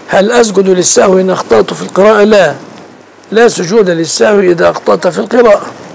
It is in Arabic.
هل أسجد للسهو إن أخطأت في القراءة؟ لا، لا سجود للسهو إذا أخطأت في القراءة.